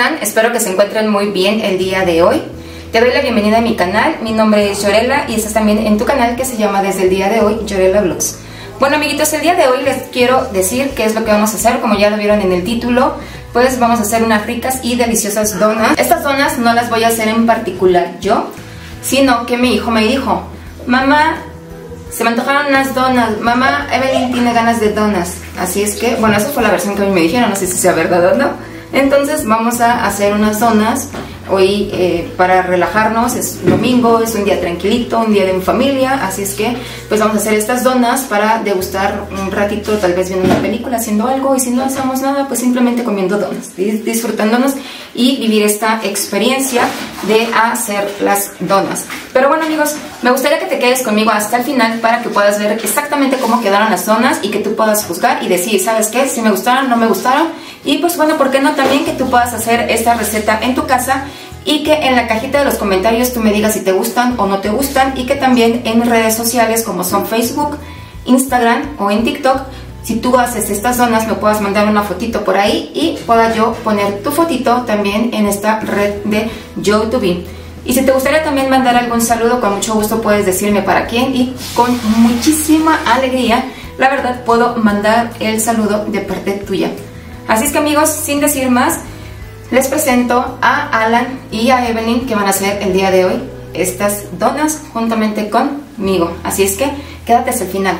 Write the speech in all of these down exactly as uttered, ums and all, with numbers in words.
están? Espero que se encuentren muy bien el día de hoy. Te doy la bienvenida a mi canal, mi nombre es Yorela y estás también en tu canal que se llama desde el día de hoy Yorela Vlogs. Bueno amiguitos, el día de hoy les quiero decir qué es lo que vamos a hacer. Como ya lo vieron en el título, pues vamos a hacer unas ricas y deliciosas donas. Estas donas no las voy a hacer en particular yo, sino que mi hijo me dijo: mamá, se me antojaron unas donas, mamá, Evelyn tiene ganas de donas. Así es que, bueno, esa fue la versión que a mí me dijeron, no sé si sea verdad o no. Entonces vamos a hacer unas donas hoy eh, para relajarnos. Es domingo, es un día tranquilito, un día de mi familia, así es que pues vamos a hacer estas donas para degustar un ratito, tal vez viendo una película, haciendo algo, y si no hacemos nada, pues simplemente comiendo donas, disfrutándonos y vivir esta experiencia de hacer las donas. Pero bueno amigos, me gustaría que te quedes conmigo hasta el final para que puedas ver exactamente cómo quedaron las donas y que tú puedas juzgar y decir, ¿sabes qué? Si me gustaron, no me gustaron. Y pues bueno, ¿por qué no también que tú puedas hacer esta receta en tu casa y que en la cajita de los comentarios tú me digas si te gustan o no te gustan, y que también en redes sociales como son Facebook, Instagram o en TikTok, si tú haces estas donas me puedas mandar una fotito por ahí y pueda yo poner tu fotito también en esta red de YouTube. Y si te gustaría también mandar algún saludo, con mucho gusto puedes decirme para quién y con muchísima alegría, la verdad, puedo mandar el saludo de parte tuya. Así es que amigos, sin decir más, les presento a Alan y a Evelyn, que van a hacer el día de hoy estas donas juntamente conmigo. Así es que quédate hasta el final.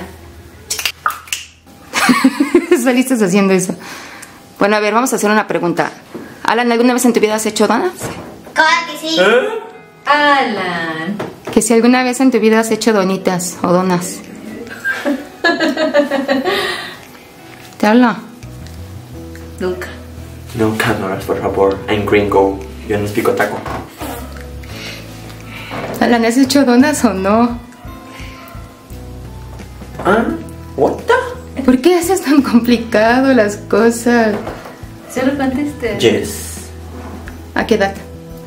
Saliste haciendo eso. Bueno, a ver, vamos a hacer una pregunta. Alan, ¿alguna vez en tu vida has hecho donas? Claro que sí. ¿Eh? Alan. Que si alguna vez en tu vida has hecho donitas o donas. ¿Te hablo? Nunca. Nunca, no, por favor. I'm gringo. Yo no explico taco. Alan, ¿has hecho donas o no? ¿Ah? ¿What the? ¿Por qué haces tan complicado las cosas? Solo contesté. Yes. ¿A qué edad?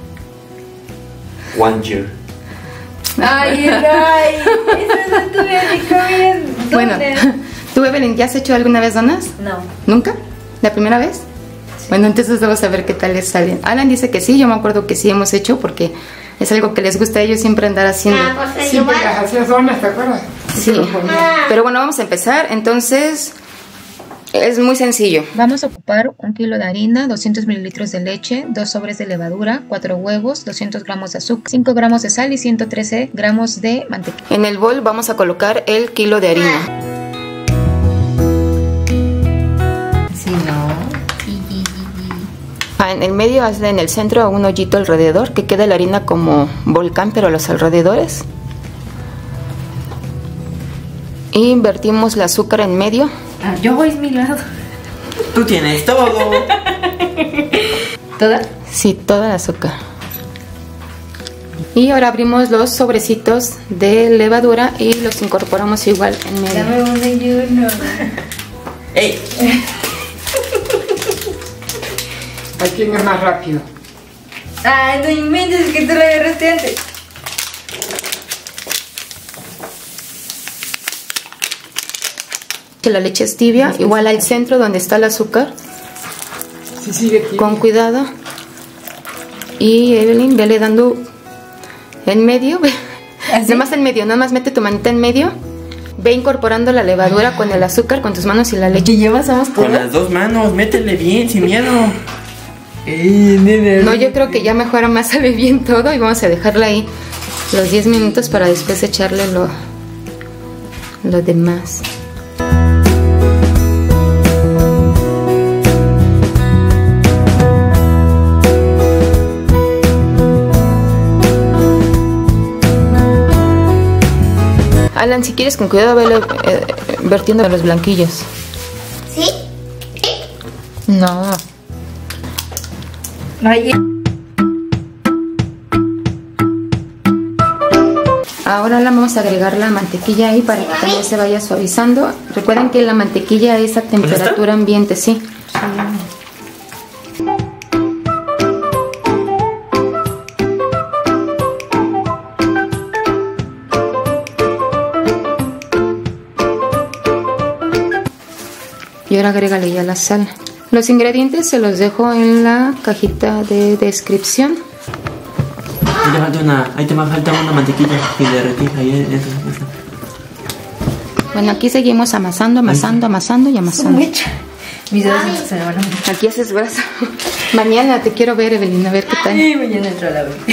One year. Ay, ay. Eso no tuve ni comiendo. Bueno, ¿tú, Evelyn, ya has hecho alguna vez donas? No. ¿Nunca? ¿La primera vez? Sí. Bueno, entonces vamos a ver qué tal les salen. Alan dice que sí, yo me acuerdo que sí hemos hecho porque es algo que les gusta a ellos siempre andar haciendo. Ah, pues Siempre las hacías donas, ¿te acuerdas? Sí, pero bueno, vamos a empezar. Entonces, es muy sencillo. Vamos a ocupar un kilo de harina, doscientos mililitros de leche, dos sobres de levadura, cuatro huevos, doscientos gramos de azúcar, cinco gramos de sal y ciento trece gramos de mantequilla. En el bol vamos a colocar el kilo de harina. Si no. Ah, en el medio, hazle en el centro un hoyito alrededor, que quede la harina como volcán, pero a los alrededores. Y invertimos el azúcar en medio. Ah, yo voy a mi lado. Tú tienes todo. ¿Toda? Sí, toda el azúcar. Y ahora abrimos los sobrecitos de levadura y los incorporamos igual en medio. Dame uno y uno. ¡Ey! ¿A quién es más rápido? Ay, no inventes que tú lo agarraste antes. Que la leche es tibia, igual al centro donde está el azúcar. Sí, sigue aquí. Con cuidado. Y Evelyn, vele dando en medio. ¿Así? Nada más en medio, nada más mete tu manita en medio. Ve incorporando la levadura con el azúcar, con tus manos y la leche. ¿Y ya pasamos por Con las dos manos, métele bien, sin miedo. Ey, nena. No, yo creo que ya mejor más sale bien todo y vamos a dejarla ahí los diez minutos para después echarle lo, lo demás. Alan, si quieres con cuidado, vele eh, vertiendo los blanquillos. ¿Sí? No. Ay. Ahora la vamos a agregar la mantequilla ahí para que también se vaya suavizando. Recuerden que la mantequilla es a temperatura ambiente, sí. Y ahora agrégale ya la sal. Los ingredientes se los dejo en la cajita de descripción. Ahí te falta una, ahí te falta una mantequilla que derretí. Ahí, eso, eso. Bueno, aquí seguimos amasando, amasando, amasando y amasando. Mis dedos se me van a morir. Aquí haces brazo. Mañana te quiero ver, Evelyn, a ver qué tal. Ay, mañana entro a la vez.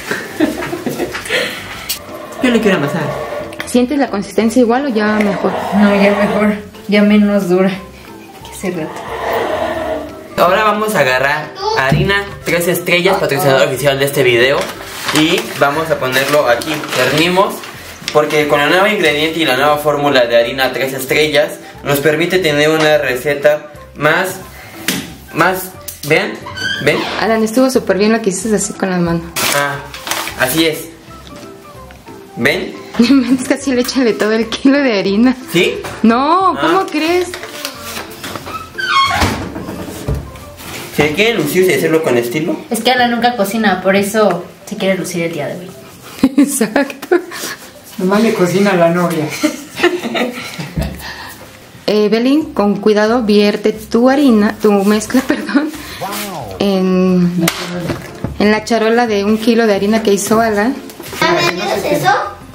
Yo le quiero amasar. ¿Sientes la consistencia igual o ya mejor? No, ya mejor. Ya menos dura que hace rato. Ahora vamos a agarrar harina tres estrellas, patrocinador oficial de este video. Y vamos a ponerlo aquí. Cernimos, porque con el nuevo ingrediente y la nueva fórmula de harina tres estrellas nos permite tener una receta más, más, ¿ven? ¿Ven? Alan, estuvo súper bien lo que hiciste así con las manos. Ah, así es. ¿Ven? Es que así le échale todo el kilo de harina. ¿Sí? No, ¿cómo Ah. crees? Si quieren lucir y hacerlo con estilo. Es que Ana nunca cocina, por eso se quiere lucir el día de hoy. Exacto. Nomás le cocina a la novia. Evelyn, con cuidado vierte tu harina, tu mezcla, perdón, en, en la charola de un kilo de harina que hizo Alan. ¿Ya me ayudas eso?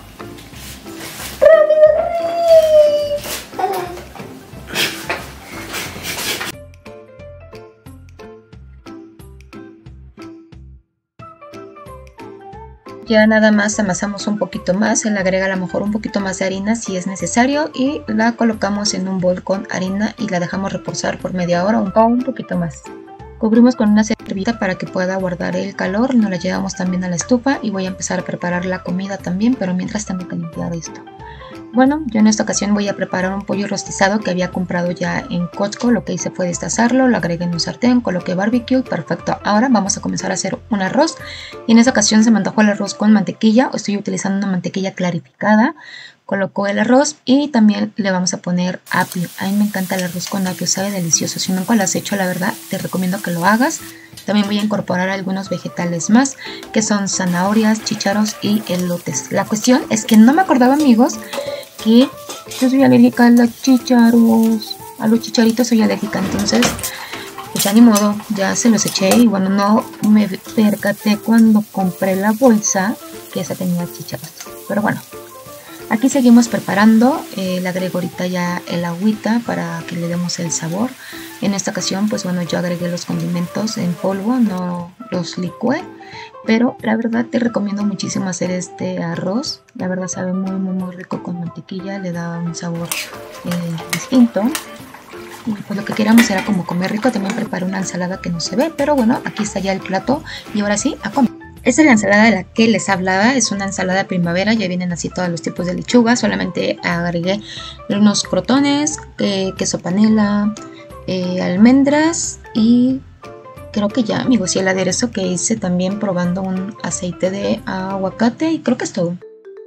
Ya nada más amasamos un poquito más, se le agrega a lo mejor un poquito más de harina si es necesario y la colocamos en un bol con harina y la dejamos reposar por media hora o un poquito más. Cubrimos con una servilleta para que pueda guardar el calor, nos la llevamos también a la estufa y voy a empezar a preparar la comida también, pero mientras tengo que limpiar esto. Bueno, yo en esta ocasión voy a preparar un pollo rostizado que había comprado ya en Costco. Lo que hice fue destazarlo, lo agregué en un sartén, coloqué barbecue y perfecto. Ahora vamos a comenzar a hacer un arroz. Y en esta ocasión se me antojó el arroz con mantequilla. Estoy utilizando una mantequilla clarificada. Coloco el arroz y también le vamos a poner apio. A mí me encanta el arroz con apio, sabe delicioso. Si nunca lo has hecho, la verdad, te recomiendo que lo hagas. También voy a incorporar algunos vegetales más, que son zanahorias, chícharos y elotes. La cuestión es que no me acordaba, amigos, que yo soy alérgica a los chícharos. A los chicharitos soy alérgica, entonces pues ya ni modo, ya se los eché. Y bueno, no me percaté cuando compré la bolsa que esa tenía chícharos. Pero bueno, aquí seguimos preparando. Eh, le agrego ahorita ya el agüita para que le demos el sabor. En esta ocasión, pues bueno, yo agregué los condimentos en polvo, no los licué. Pero la verdad te recomiendo muchísimo hacer este arroz. La verdad sabe muy muy muy rico con mantequilla, le da un sabor eh, distinto. Y pues lo que queríamos era como comer rico. También preparé una ensalada que no se ve, pero bueno, aquí está ya el plato. Y ahora sí, a comer. Esta es la ensalada de la que les hablaba, es una ensalada de primavera, ya vienen así todos los tipos de lechuga. Solamente agregué unos crotones, eh, queso panela, eh, almendras y creo que ya, amigos, y el aderezo que hice también probando un aceite de aguacate y creo que es todo.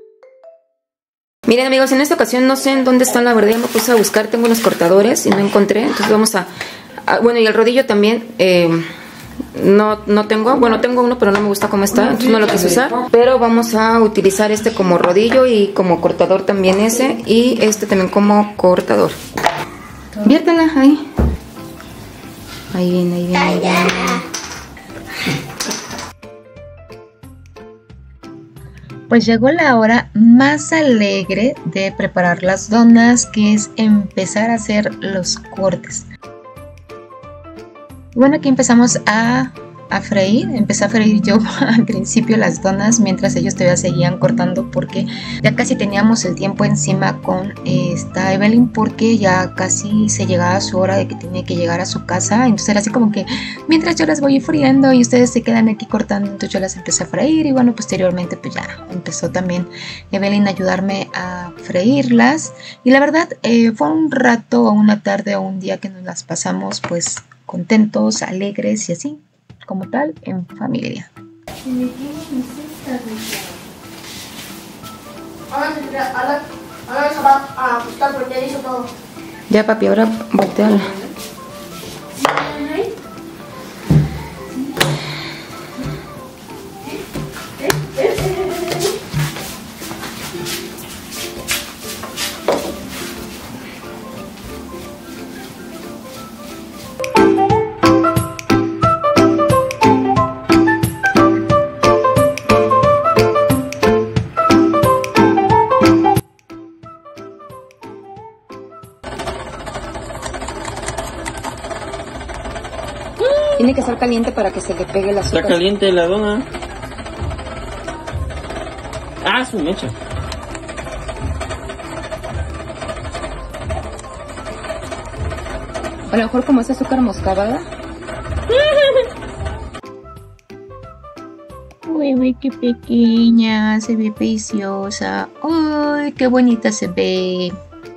Miren, amigos, en esta ocasión no sé en dónde están, la verdad, ya me puse a buscar, tengo unos cortadores y no encontré, entonces vamos a... a bueno, y el rodillo también... Eh, No, no tengo, bueno tengo uno pero no me gusta cómo está, entonces no lo quise usar. Pero vamos a utilizar este como rodillo y como cortador también ese. Y este también como cortador. Viértela ahí. Ahí viene, ahí viene, ahí viene. Pues llegó la hora más alegre de preparar las donas, que es empezar a hacer los cortes. Bueno, aquí empezamos a, a freír, empecé a freír yo al principio las donas mientras ellos todavía seguían cortando porque ya casi teníamos el tiempo encima con esta Evelyn porque ya casi se llegaba su hora de que tenía que llegar a su casa, entonces era así como que mientras yo las voy friendo y ustedes se quedan aquí cortando, entonces yo las empecé a freír y bueno, posteriormente pues ya empezó también Evelyn a ayudarme a freírlas y la verdad eh, fue un rato o una tarde o un día que nos las pasamos pues contentos, alegres y así, como tal, en familia. Ahora se va a ajustar porque ya hizo todo. Ya, papi, ahora volteala. Tiene que estar caliente para que se le pegue el azúcar. Está caliente la dona. Ah, su mecha. A lo mejor como es azúcar moscabada. Uy, uy, qué pequeña, se ve preciosa. Uy, qué bonita se ve.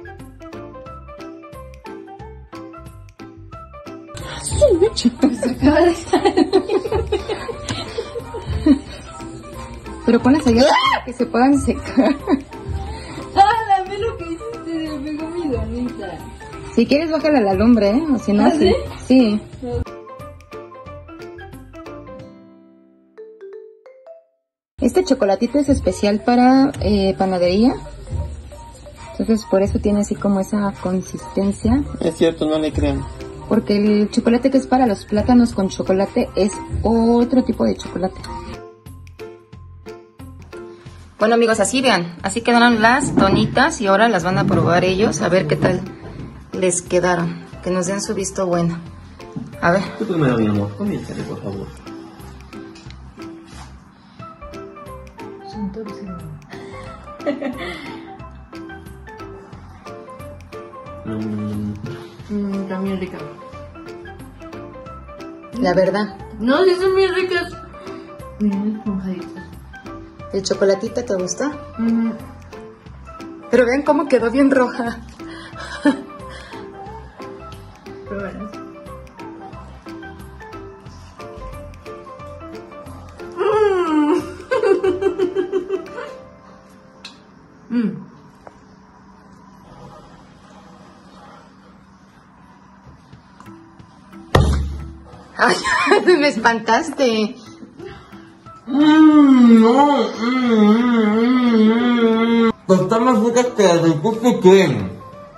Pero ponlas allá para que se puedan secar. ¡Ah, ve lo que hiciste! Se me pegó mi donita. Si quieres, bájale a la lumbre, ¿eh? O si no, ¿Ah, sí. Sí. Este chocolatito es especial para eh, panadería. Entonces, por eso tiene así como esa consistencia. Es cierto, no le crean. Porque el chocolate que es para los plátanos con chocolate es otro tipo de chocolate. Bueno, amigos, así vean. Así quedaron las donitas y ahora las van a probar ellos. A ver qué tal les quedaron. Que nos den su visto bueno. A ver. Tú primero, mi amor. Comiéntale, por favor. Son dulces. Mm. Mmm, también rica. La verdad. No, sí son bien ricas. Bien esponjaditas. ¿El chocolatito te gustó? Mm. Pero vean cómo quedó bien roja. Pruébalas. Mmm. Mmm. Ay, me espantaste. Mmm, no. Mmm, están más ricas que las del Krispy Kreme.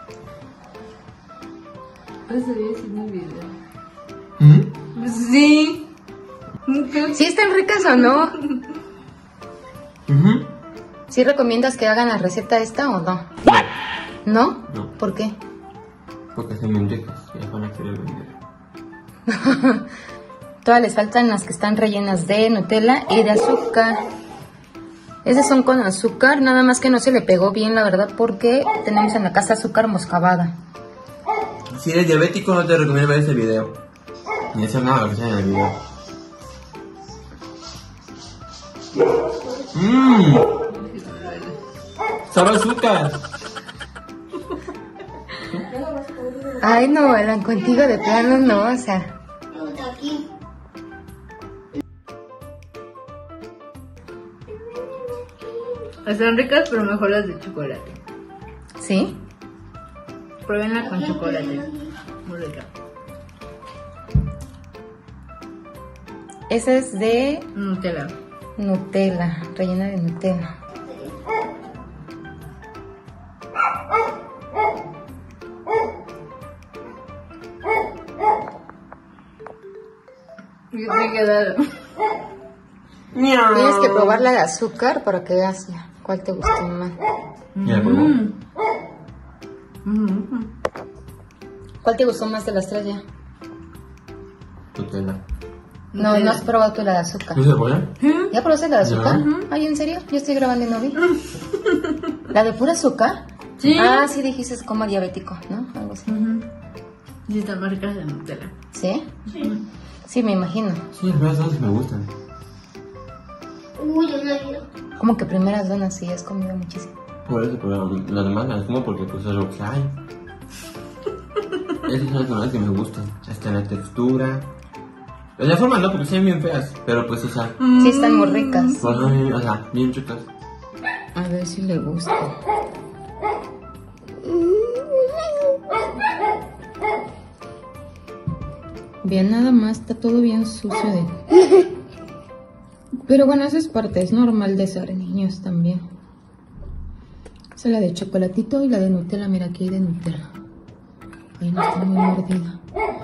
Eso voy a decir mi video. ¿Mm? Sí. ¿Sí están ricas o no? Uh-huh. ¿Sí recomiendas que hagan la receta esta o no? ¿No? No. ¿Por qué? Porque son bien ricas. Ya van a querer vender. Todas les faltan las que están rellenas de Nutella y de azúcar. Esas son con azúcar, nada más que no se le pegó bien, la verdad, porque tenemos en la casa azúcar moscabada. Si eres diabético, no te recomiendo ver ese video. Ni hacer nada lo que sea en el video. Mmm. Sabe azúcar. Ay, no, Alan, contigo de plano no, o sea. Aquí. Están ricas, pero mejor las de chocolate. ¿Sí? Pruébenla con chocolate. Muy rica. Esa es de Nutella. Nutella, rellena de Nutella. ¿Qué te quedaron? Tienes que probar la de azúcar para que veas ya cuál te gustó más. Ya, por favor. ¿Cuál te gustó más de las tres ya? Nutella. No, no has probado tú la de azúcar. ¿No se puede? ¿Ya probaste la de azúcar? No. Ay, ¿en serio? Yo estoy grabando y no vi. ¿La de pura azúcar? Sí. Ah, sí dijiste es como diabético, ¿no? Algo así. Sí, están más ricas de Nutella. ¿Sí? Sí. Sí, me imagino. Sí, las primeras dos me gustan. Uy, yo no quiero. Como que primeras donas sí, has comido muchísimo. Por eso, pero las demás las como porque pues es lo que hay. Esas son las donas que me gustan. Hasta la textura. En la forma no, porque son bien feas. Pero pues, o sea, Sí, están muy ricas. pues, ay, o sea, bien ricas. A ver si le gusta. Bien, nada más, está todo bien sucio de... Pero bueno, esa es parte, es normal de ser niños también. Esa es la de chocolatito y la de Nutella, mira aquí hay de Nutella. Ahí no está muy mordida.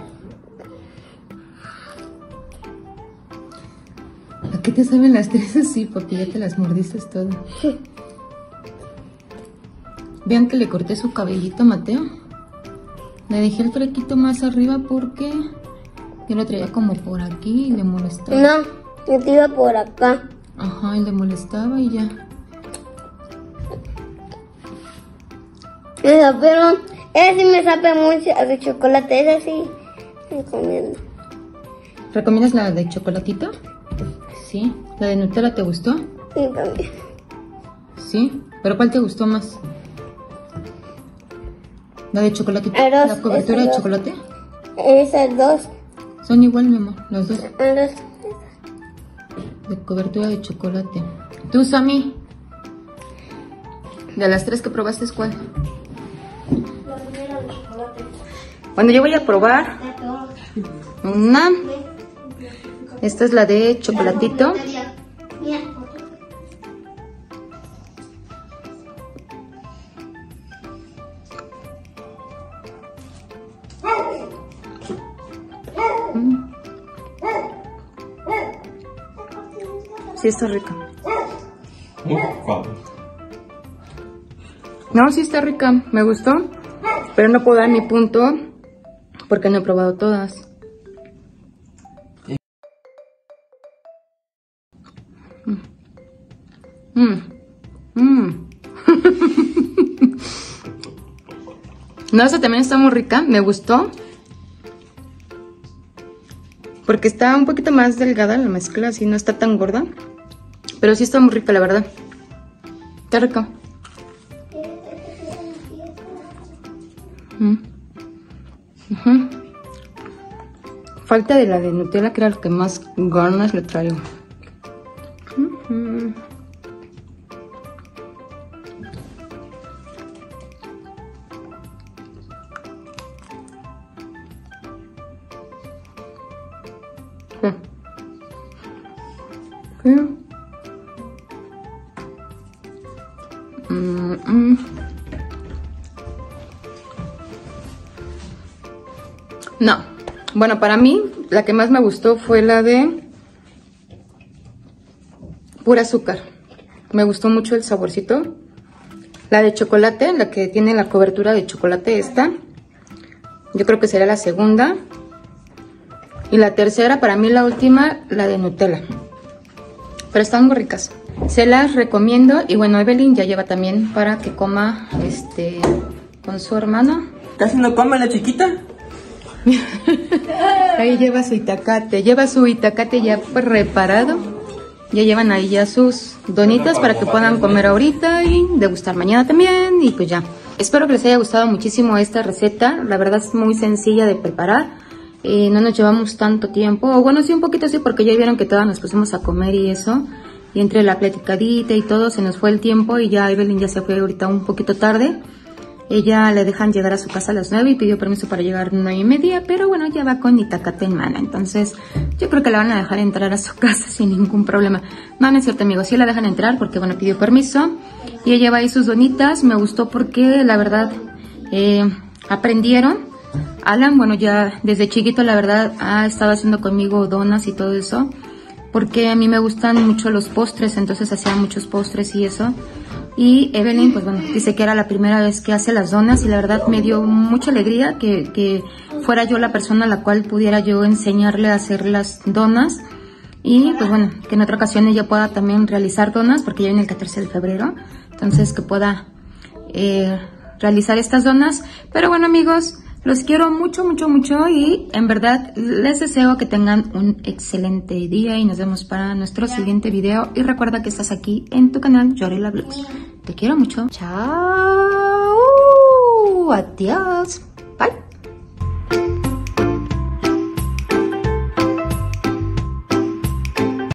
¿A qué te saben las tres así, papi? Ya te las mordiste todo. Vean que le corté su cabellito a Mateo. Le dejé el flequito más arriba porque Yo lo traía como por aquí y le molestaba. No, yo te iba por acá. Ajá, y le molestaba y ya. Pero, pero ese sí me sabe mucho de chocolate, ese sí me recomiendo. ¿Recomiendas la de chocolatito? Sí. ¿La de Nutella te gustó? Sí, también. Sí. ¿Pero cuál te gustó más? ¿La de chocolatito? Eros, ¿La cobertura de esos dos. chocolate? Esas dos. Son igual, mi amor, las dos. Eros. De cobertura de chocolate. ¿Tú, Sammy? De las tres que probaste, ¿cuál? La primera de chocolate. Bueno, yo voy a probar una. Esta es la de chocolatito. Mira. Sí, está rica. No, sí está rica. Me gustó. Pero no puedo dar mi punto porque no he probado todas. Mm. Mm. No, esa también está muy rica. Me gustó. Porque está un poquito más delgada la mezcla, así no está tan gorda. Pero sí está muy rica, la verdad. Está rica. Mm. Uh-huh. Falta de la de Nutella, que era lo que más ganas le traigo. Uh-huh. ¿Qué? Mm, mm. No, bueno, para mí la que más me gustó fue la de pura azúcar. Me gustó mucho el saborcito. La de chocolate, la que tiene la cobertura de chocolate, esta, yo creo que sería la segunda. Y la tercera, para mí la última, la de Nutella. Pero están muy ricas. Se las recomiendo. Y bueno, Evelyn ya lleva también para que coma este con su hermano. ¿Casi no come la chiquita? Ahí lleva su itacate. Lleva su itacate ya preparado. Ya llevan ahí ya sus donitas para que puedan comer ahorita y degustar mañana también. Y pues ya. Espero que les haya gustado muchísimo esta receta. La verdad es muy sencilla de preparar. Eh, no nos llevamos tanto tiempo, o bueno, sí un poquito así, porque ya vieron que todas nos pusimos a comer y eso, y entre la platicadita y todo se nos fue el tiempo y ya Evelyn ya se fue ahorita un poquito tarde. Ella le dejan llegar a su casa a las nueve y pidió permiso para llegar nueve y media, pero bueno, ya va con itacate en mano, entonces yo creo que la van a dejar entrar a su casa sin ningún problema. No, no es cierto, amigos, sí la dejan entrar porque bueno, pidió permiso y ella lleva ahí sus donitas. Me gustó porque la verdad eh, aprendieron. Alan, bueno, ya desde chiquito la verdad ha estado haciendo conmigo donas y todo eso, porque a mí me gustan mucho los postres, entonces hacía muchos postres y eso. Y Evelyn, pues bueno, dice que era la primera vez que hace las donas y la verdad me dio mucha alegría que, que fuera yo la persona a la cual pudiera yo enseñarle a hacer las donas. Y pues bueno, que en otra ocasión ella pueda también realizar donas, porque ya viene el catorce de febrero, entonces que pueda eh, realizar estas donas. Pero bueno, amigos, los quiero mucho, mucho, mucho y en verdad les deseo que tengan un excelente día y nos vemos para nuestro siguiente video. Y recuerda que estás aquí en tu canal Yorela Vlogs. Te quiero mucho. Chao. Adiós.